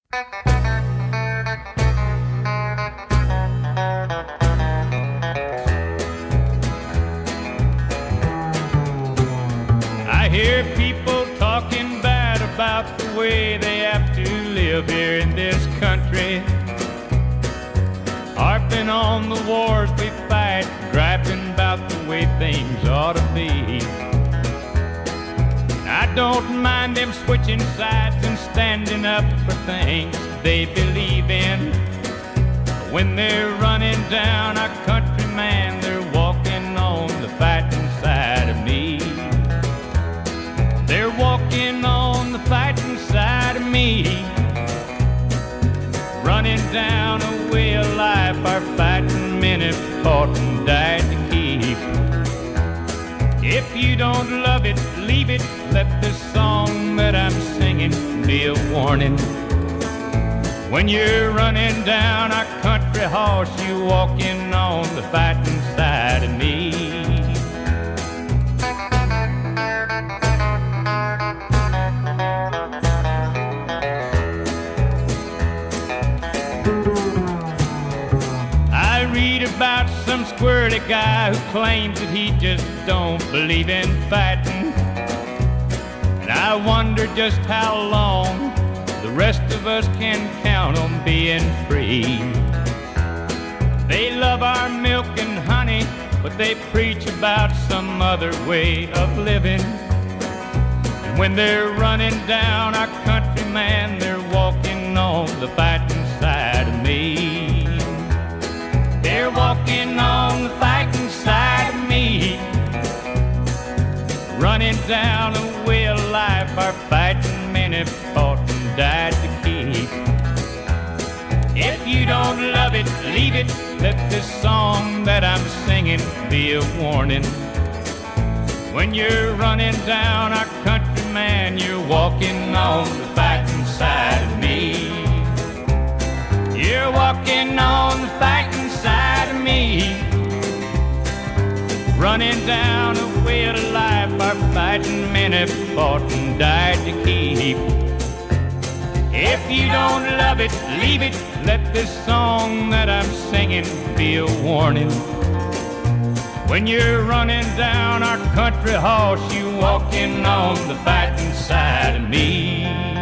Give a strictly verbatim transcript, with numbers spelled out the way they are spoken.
I hear people talking bad about the way they have to live here in this country, harping on the wars we fight, griping about the way things ought to be. I don't mind them switching sides and standing up for things they believe in. But when they're running down our country, man, they're walking on the fighting side of me. They're walking on the fighting side of me, running down a way of life our fighting men have fought and died to keep. If you don't love it, leave it. Let this song that I'm singing be a warning. When you're running down our country horse, you're walking on the fighting side of me. I read about some squirrely guy who claims that he just don't believe in fighting. And I wonder just how long the rest of us can count on being free. They love our milk and honey, but they preach about some other way of living. And when they're running down our country, man, they're walking on the fighting side of me. They're walking on the fighting side of me, running down a way of life our fighting men have fought and died to keep. If you don't love it, leave it. Let this song that I'm singing be a warning. When you're running down our country, man, you're walking on the fighting side of me. You're walking on the fighting side of me, running down a way of life our fighting men have fought and died to keep. If you don't love it, leave it. Let this song that I'm singing be a warning. When you're running down our country horse, you're walking on the fighting side of me.